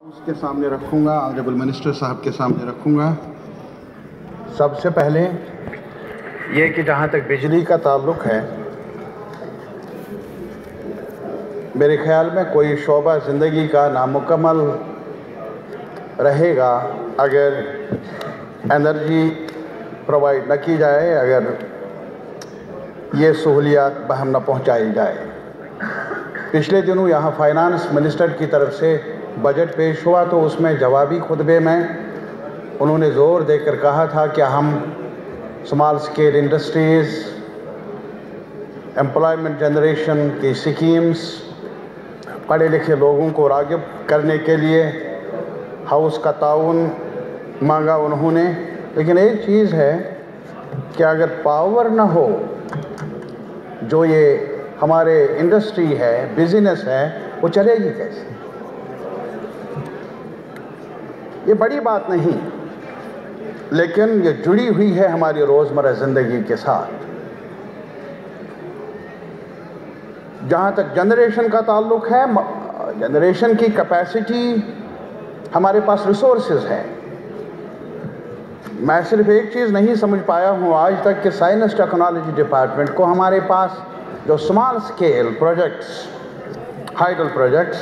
उसके सामने रखूँगा, ऑनरेबल मिनिस्टर साहब के सामने रखूँगा। सबसे पहले ये कि जहाँ तक बिजली का ताल्लुक़ है, मेरे ख़्याल में कोई शोबा ज़िंदगी का नामुकम्मल रहेगा अगर एनर्जी प्रोवाइड न की जाए, अगर ये सहूलियात बहम न पहुँचाई जाए। पिछले दिनों यहाँ फाइनेंस मिनिस्टर की तरफ से बजट पेश हुआ तो उसमें जवाबी खुतबे में उन्होंने ज़ोर देकर कहा था कि हम small scale industries, employment generation की स्कीम्स, पढ़े लिखे लोगों को राग़िब करने के लिए हाउस का ताउन मांगा उन्होंने। लेकिन एक चीज़ है कि अगर पावर न हो, जो ये हमारे इंडस्ट्री है, बिजनेस है, वो चलेगी कैसे? ये बड़ी बात नहीं, लेकिन ये जुड़ी हुई है हमारी रोज़मर्रा ज़िंदगी के साथ। जहाँ तक जनरेशन का ताल्लुक़ है, जनरेशन की कैपेसिटी, हमारे पास रिसोर्सेज है। मैं सिर्फ एक चीज़ नहीं समझ पाया हूँ आज तक कि साइंस टेक्नोलॉजी डिपार्टमेंट को हमारे पास जो small scale projects, hydel projects,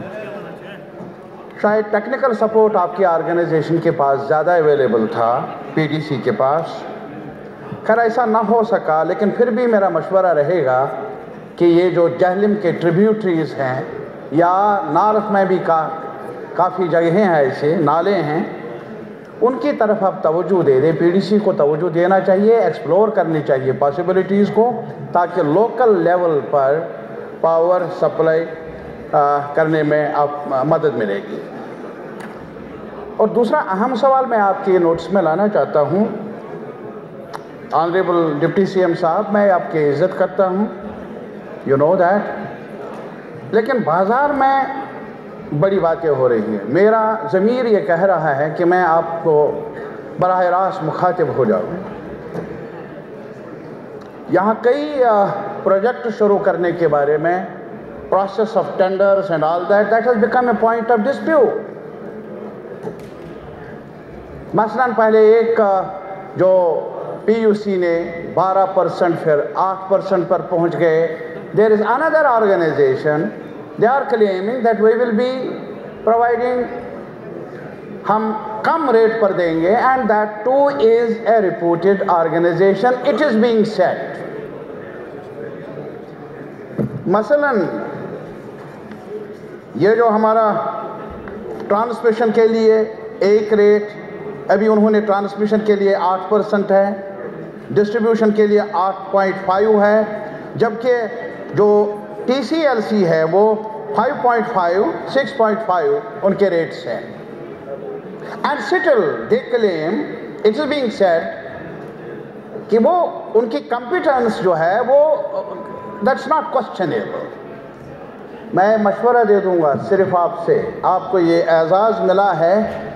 शायद टेक्निकल सपोर्ट आपकी ऑर्गेनाइजेशन के पास ज़्यादा अवेलेबल था, पीडीसी के पास। खैर ऐसा ना हो सका, लेकिन फिर भी मेरा मशवरा रहेगा कि ये जो जहलम के ट्रिब्यूटरीज़ हैं, या नॉर्थ में भी काफ़ी जगहें हैं, ऐसे नाले हैं, उनकी तरफ आप तवज्जो दे दें। पीडीसी को तवज्जो देना चाहिए, एक्सप्लोर करनी चाहिए पॉसिबिलिटीज़ को, ताकि लोकल लेवल पर पावर सप्लाई करने में आप मदद मिलेगी। और दूसरा अहम सवाल मैं आपके नोट्स में लाना चाहता हूँ। ऑनरेबल डिप्टी सीएम साहब, मैं आपकी इज़्ज़त करता हूँ, यू नो दैट, लेकिन बाज़ार में बड़ी बातें हो रही हैं। मेरा ज़मीर ये कह रहा है कि मैं आपको बराह रास्त मुखातिब हो जाऊँ। यहाँ कई प्रोजेक्ट शुरू करने के बारे में, process of tenders and all that has become a point of dispute. मसलन पहले एक जो पीयूसी ने 12% फिर 8% पर पहुँच गए। There is another organisation, they are claiming that we will be providing, हम कम रेट पर देंगे, and that too is a reputed organization, it is being said. मसलन ये जो हमारा ट्रांसमिशन के लिए एक रेट, अभी उन्होंने ट्रांसमिशन के लिए 8% है, डिस्ट्रीब्यूशन के लिए 8.5 है, जबकि जो TCLC है वो 5.5, 6.5 उनके रेट्स हैं। And still they claim, it is being said कि वो उनकी कॉम्पिटेंस जो है वो दैट्स नॉट क्वेश्चनेबल। मैं मशवरा दे दूंगा सिर्फ आपसे, आपको ये एजाज़ मिला है,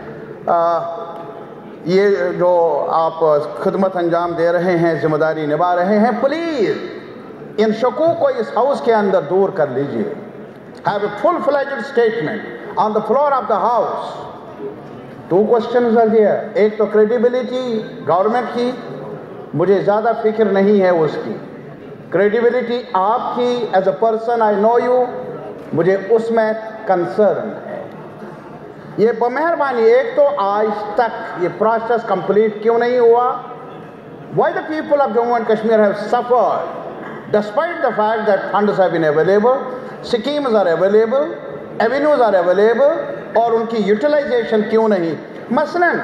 ये जो आप खिदमत अंजाम दे रहे हैं, जिम्मेदारी निभा रहे हैं, प्लीज़ इन शकूक को इस हाउस के अंदर दूर कर लीजिए। Have a full-fledged statement on the floor of the house. 2 questions are there. एक तो क्रेडिबिलिटी गवर्नमेंट की, मुझे ज़्यादा फिक्र नहीं है उसकी। क्रेडिबिलिटी आपकी as a person, I know you, मुझे उसमें कंसर्न है। ये बमेहरबानी, एक तो आज तक ये प्रोसेस कंप्लीट क्यों नहीं हुआ? Why the people of Jammu and Kashmir have suffered despite the fact that funds have been available, schemes are available, avenues are available, और उनकी यूटिलाइजेशन क्यों नहीं? मसलन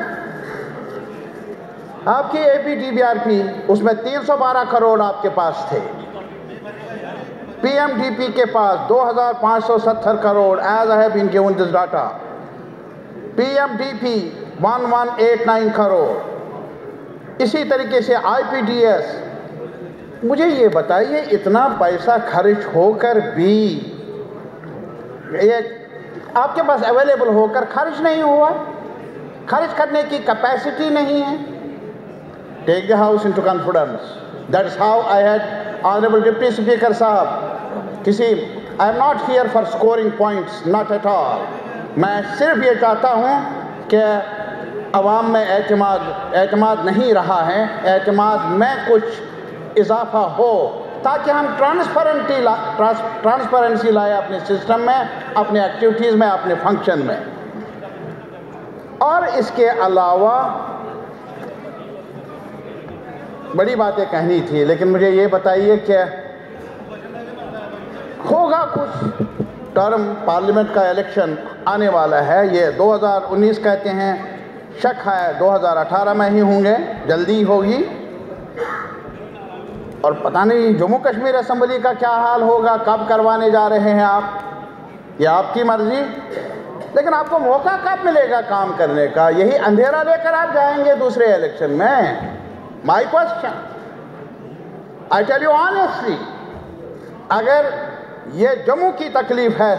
आपकी APTBRP, उसमें 312 करोड़ आपके पास थे, PMDP के पास 2570 crore, as I have been given this data, PMDP 1189 crore, इसी तरीके से IPDS। मुझे ये बताइए, इतना पैसा खर्च होकर भी ये आपके पास अवेलेबल होकर खर्च नहीं हुआ, खर्च करने की कैपेसिटी नहीं है। Take the house into confidence, that is how I had honourable deputy speaker साहब, किसी I am not here for scoring points, not at all, मैं सिर्फ ये चाहता हूँ कि अवाम में एतमाद नहीं रहा है, एतमाद में कुछ इजाफा हो ताकि हम ट्रांसपेरेंसी लाए अपने सिस्टम में, अपने एक्टिविटीज़ में, अपने फंक्शन में। और इसके अलावा बड़ी बातें कहनी थी, लेकिन मुझे ये बताइए कि होगा कुछ टर्म पार्लियामेंट का इलेक्शन आने वाला है, ये 2019 कहते हैं, शक है 2018 में ही होंगे, जल्दी होगी। और पता नहीं जम्मू कश्मीर असेंबली का क्या हाल होगा, कब करवाने जा रहे हैं आप, ये आपकी मर्जी, लेकिन आपको मौका कब मिलेगा काम करने का? यही अंधेरा लेकर आप जाएंगे दूसरे इलेक्शन में? My question, I tell you honestly, अगर ये जम्मू की तकलीफ है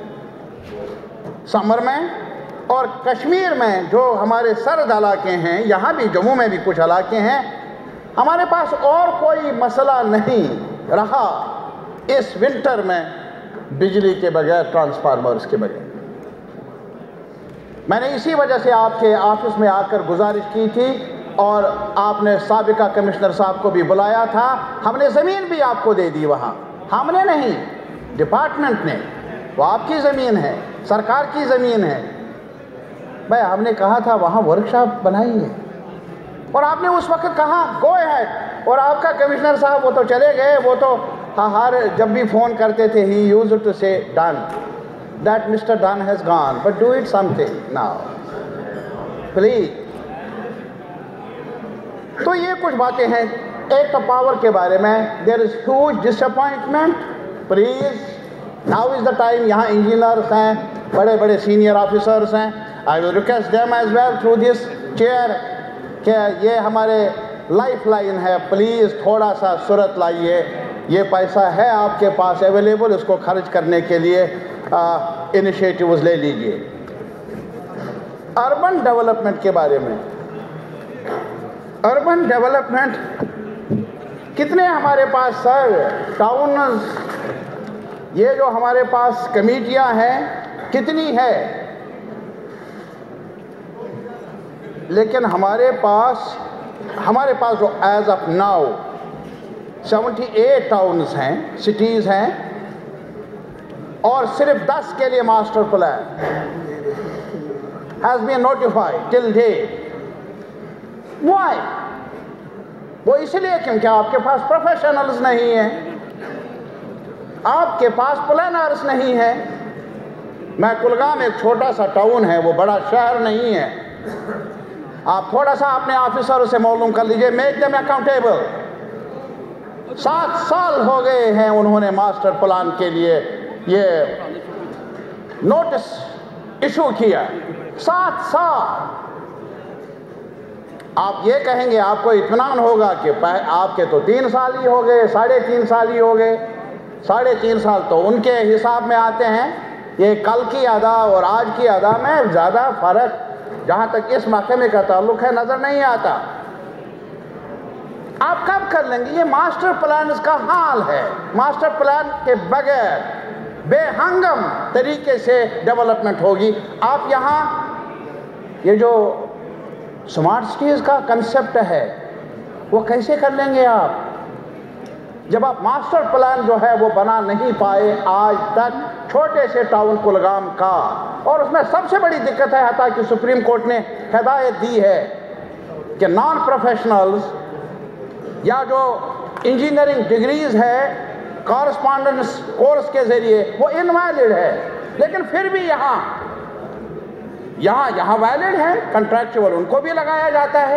समर में और कश्मीर में जो हमारे सर्द इलाके हैं, यहाँ भी जम्मू में भी कुछ इलाके हैं, हमारे पास और कोई मसला नहीं रहा इस विंटर में बिजली के बगैर, ट्रांसफार्मर्स के बगैर। मैंने इसी वजह से आपके ऑफिस में आकर गुजारिश की थी और आपने साबिका कमिश्नर साहब को भी बुलाया था, हमने ज़मीन भी आपको दे दी वहाँ, हमने नहीं, डिपार्टमेंट ने, वो आपकी ज़मीन है, सरकार की ज़मीन है। भाई हमने कहा था वहाँ वर्कशॉप बनाएंगे और आपने उस वक्त कहा गो अहेड, और आपका कमिश्नर साहब वो तो चले गए, वो तो हर जब भी फ़ोन करते थे ही used to say done, that mister done has gone, but do it something now please. तो ये कुछ बातें हैं। एक तो पावर के बारे में, there is huge disappointment, please now is the time. यहाँ इंजीनियर्स हैं, बड़े बड़े सीनियर ऑफिसर्स हैं, I will request them as well through this chair कि ये हमारे लाइफ लाइन है, प्लीज़ थोड़ा सा सूरत लाइए, ये पैसा है आपके पास अवेलेबल, इसको खर्च करने के लिए इनिशिएटिव्स ले लीजिए। अर्बन डेवलपमेंट के बारे में, अर्बन डेवलपमेंट कितने हमारे पास सर टाउन, ये जो हमारे पास कमेटियां हैं कितनी है, लेकिन हमारे पास जो एज ऑफ नाउ 78 टाउन्स हैं, सिटीज़ हैं, और सिर्फ 10 के लिए master plan has been notified till date. Why? वो इसलिए क्योंकि आपके पास प्रोफेशनल्स नहीं हैं, आपके पास प्लानर्स नहीं हैं। मैं कुलगाम एक छोटा सा टाउन है, वो बड़ा शहर नहीं है। आप थोड़ा सा अपने ऑफिसर से मालूम कर लीजिए, मेक देम अकाउंटेबल। 7 साल हो गए हैं उन्होंने मास्टर प्लान के लिए ये नोटिस इशू किया, 7 साल। आप ये कहेंगे आपको इत्मीनान होगा कि आपके तो 3 साल ही हो गए, 3.5 साल ही हो गए। 3.5 साल तो उनके हिसाब में आते हैं, ये कल की अदा और आज की अदा में ज़्यादा फ़र्क जहाँ तक इस महकमे का ताल्लुक है नज़र नहीं आता। आप कब कर लेंगे? ये मास्टर प्लान का हाल है, मास्टर प्लान के बगैर बेहंगम तरीके से डेवलपमेंट होगी। आप यहाँ ये जो स्मार्ट सिटीज़ का कंसेप्ट है वो कैसे कर लेंगे आप, जब आप मास्टर प्लान जो है वो बना नहीं पाए आज तक छोटे से टाउन कुलगाम का। और उसमें सबसे बड़ी दिक्कत है, हता कि सुप्रीम कोर्ट ने हिदायत दी है कि नॉन प्रोफेशनल्स या जो इंजीनियरिंग डिग्रीज है कॉरस्पॉन्डेंस कोर्स के ज़रिए वो इनवैलिड है, लेकिन फिर भी यहाँ वैलिड है, कंट्रैक्चुअल उनको भी लगाया जाता है।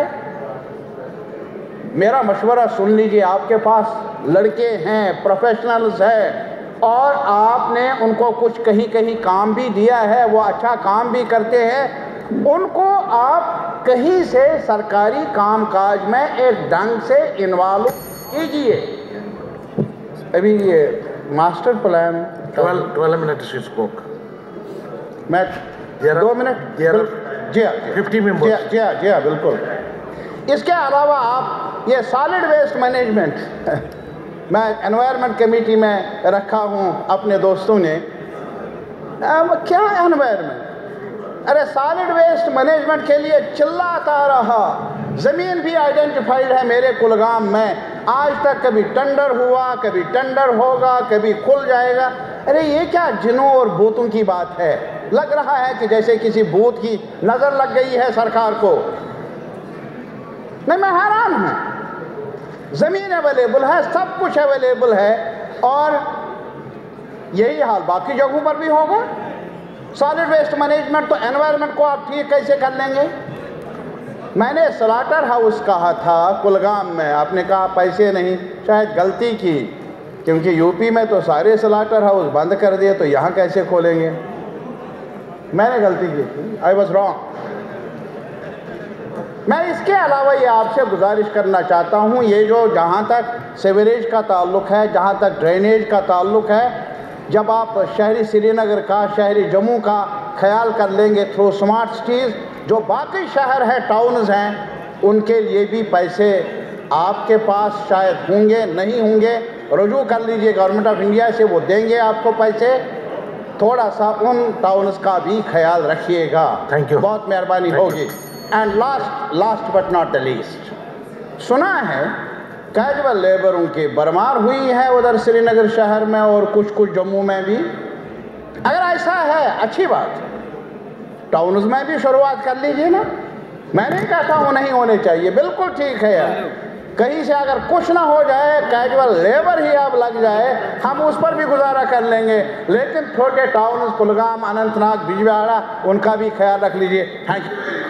मेरा मशवरा सुन लीजिए, आपके पास लड़के हैं, प्रोफेशनल्स हैं, और आपने उनको कुछ कहीं काम भी दिया है, वो अच्छा काम भी करते हैं, उनको आप कहीं से सरकारी कामकाज में एक ढंग से इन्वॉल्व कीजिए। अभी ये master plan 12 minutes she spoke. मैं 2 मिनट जी हाँ 50 members. जी हाँ बिल्कुल। इसके अलावा आप ये सॉलिड वेस्ट मैनेजमेंट मैं एनवायरनमेंट कमेटी में रखा हूँ अपने दोस्तों ने। क्या एनवायरनमेंट, अरे सॉलिड वेस्ट मैनेजमेंट के लिए चिल्लाता रहा, ज़मीन भी आइडेंटिफाइड है मेरे कुलगाम में, आज तक कभी टेंडर हुआ, कभी टेंडर होगा, कभी खुल जाएगा। अरे ये क्या जिनों और भूतों की बात है? लग रहा है कि जैसे किसी भूत की नज़र लग गई है सरकार को। नहीं, मैं हैरान हूँ। ज़मीन अवेलेबल है, सब कुछ अवेलेबल है, और यही हाल बाकी जगहों पर भी होगा। सॉलिड वेस्ट मैनेजमेंट तो एनवायरनमेंट को आप ठीक कैसे कर लेंगे? मैंने स्लॉटर हाउस कहा था कुलगाम में, आपने कहा पैसे नहीं। शायद गलती की, क्योंकि यूपी में तो सारे स्लॉटर हाउस बंद कर दिए, तो यहाँ कैसे खोलेंगे? मैंने गलती की थी, आई वॉज रॉन्ग। मैं इसके अलावा ये आपसे गुजारिश करना चाहता हूँ, ये जो जहाँ तक सीवरेज का ताल्लुक़ है, जहाँ तक ड्रेनेज का ताल्लुक़ है, जब आप शहरी श्रीनगर का, शहरी जम्मू का ख्याल कर लेंगे थ्रू स्मार्ट सिटीज़, जो बाकी शहर है, टाउन्स हैं, उनके लिए भी पैसे आपके पास शायद होंगे, नहीं होंगे, रुजू कर लीजिए गवर्नमेंट ऑफ इंडिया से, वो देंगे आपको पैसे। थोड़ा सा उन टाउन्स का भी ख्याल रखिएगा। थैंक यू, बहुत मेहरबानी होगी। And last but not the least, सुना है कैजुअल लेबरों की बरमार हुई है उधर श्रीनगर शहर में और कुछ कुछ जम्मू में भी। अगर ऐसा है अच्छी बात, टाउन्स में भी शुरुआत कर लीजिए ना। मैं नहीं कहता हूँ नहीं होने चाहिए, बिल्कुल ठीक है यार। कहीं से अगर कुछ ना हो जाए, कैजुअल लेबर ही अब लग जाए, हम उस पर भी गुजारा कर लेंगे, लेकिन छोटे टाउन्स कुलगाम, अनंतनाग, बिजवाड़ा, उनका भी ख्याल रख लीजिए। Thank you.